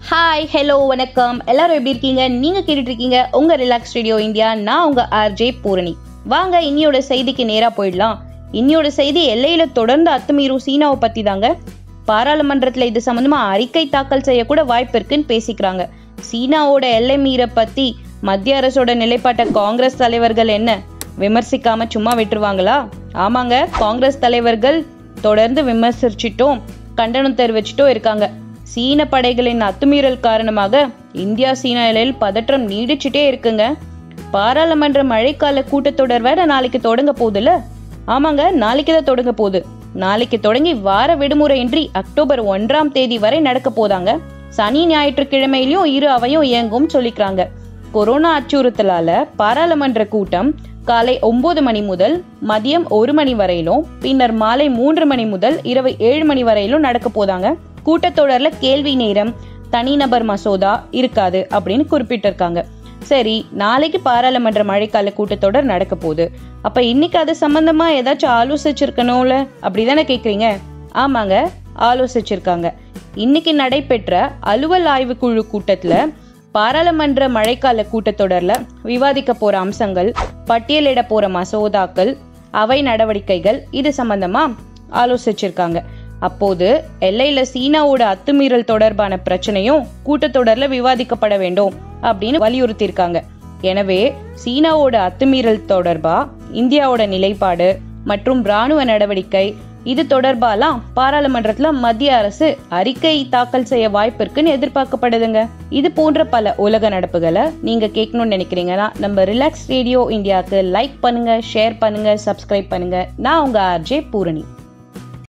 Hi hello வணக்கம் எல்லாரும் எப்படி இருக்கீங்க? நீங்க கேட்டுட்டு இருக்கீங்க உங்க ரிலாக்ஸ் ரேடியோ இந்தியா. நான் உங்க ஆர்ஜே பூரணி. வாங்க இன்னியோட செய்திக்கு நேரா போயிடலாம். இன்னியோட செய்தி எல்லையில தொடர்ந்து அத்துமீறும் சீனாவை பத்தி தாங்க. பாராளுமன்றத்துல இது சம்பந்தமா அறிக்கை தாக்கல் செய்யக்கூட வாய்ப்பு இருக்குன்னு பேசிக்கிறாங்க. சீனாவோட எல்லை மீற பத்தி மத்திய அரசோட நிலைப்பாட்டை காங்கிரஸ் தலைவர்கள் என்ன விமர்சிக்காம சும்மா விட்டுருவாங்களா? ஆமாங்க, காங்கிரஸ் தலைவர்கள் தொடர்ந்து விமர்சிச்சிட்டோம், கண்டனம் தெரிவிச்சிட்டும் இருக்காங்க. சீன படைகளின் அத்துமீறல் காரணமாக இந்தியா சீனா எல்லையில் பதற்றம் நீடிச்சுட்டே இருக்குங்க. பாராளுமன்ற மழைக்கால கூட்டத்தொடர் வேற நாளைக்கு தொடங்க போகுதுல்ல? ஆமாங்க, நாளைக்கு தான் தொடங்க போகுது. நாளைக்கு தொடங்கி வார விடுமுறையின்றி அக்டோபர் 1ஆம் தேதி வரை நடக்க போதாங்க. சனி ஞாயிற்றுக்கிழமையிலும் இரு அவையும் இயங்கும் சொல்லிக்கிறாங்க. கொரோனா அச்சுறுத்தலால பாராளுமன்ற கூட்டம் காலை 9 மணி முதல் மதியம் 1 மணி வரையிலும், பின்னர் மாலை 3 மணி முதல் இரவு 7 மணி வரையிலும் நடக்க போதாங்க. கூட்டத்தொடர்ல கேள்வி நேரம், தனிநபர் மசோதா இருக்காது அப்படின்னு குறிப்பிட்டிருக்காங்க. சரி, நாளைக்கு பாராளுமன்ற மழைக்கால கூட்டத்தொடர் நடக்க போகுது. அப்ப இன்னைக்கு அது சம்பந்தமா ஏதாச்சும் ஆலோசிச்சிருக்கணும்ல அப்படிதானே கேக்குறீங்க? ஆமாங்க, ஆலோசிச்சிருக்காங்க. இன்னைக்கு நடைபெற்ற அலுவல் ஆய்வு குழு கூட்டத்துல பாராளுமன்ற மழைக்கால கூட்டத்தொடர்ல விவாதிக்க போற அம்சங்கள், பட்டியலிட போற மசோதாக்கள், அவை நடவடிக்கைகள் இது சம்பந்தமா ஆலோசிச்சிருக்காங்க. அப்போது எல்லையில சீனாவோட அத்துமீறல் தொடர்பான பிரச்சனையும் கூட்டத்தொடர்ல விவாதிக்கப்பட வேண்டும் அப்படின்னு வலியுறுத்தி இருக்காங்க. எனவே சீனாவோட அத்துமீறல் தொடர்பா இந்தியாவோட நிலைப்பாடு மற்றும் ராணுவ நடவடிக்கை இது தொடர்பாலாம் பாராளுமன்றத்துல மத்திய அரசு அறிக்கை தாக்கல் செய்ய வாய்ப்பு இருக்குன்னு எதிர்பார்க்கப்படுதுங்க. இது போன்ற பல உலக நடப்புகளை நீங்க கேட்கணும்னு நினைக்கிறீங்கன்னா நம்ம ரிலாக்ஸ் ரேடியோ இந்தியாவுக்கு லைக் பண்ணுங்க, ஷேர் பண்ணுங்க, சப்ஸ்கிரைப் பண்ணுங்க. நான் உங்க ஆர்ஜே பூரணி.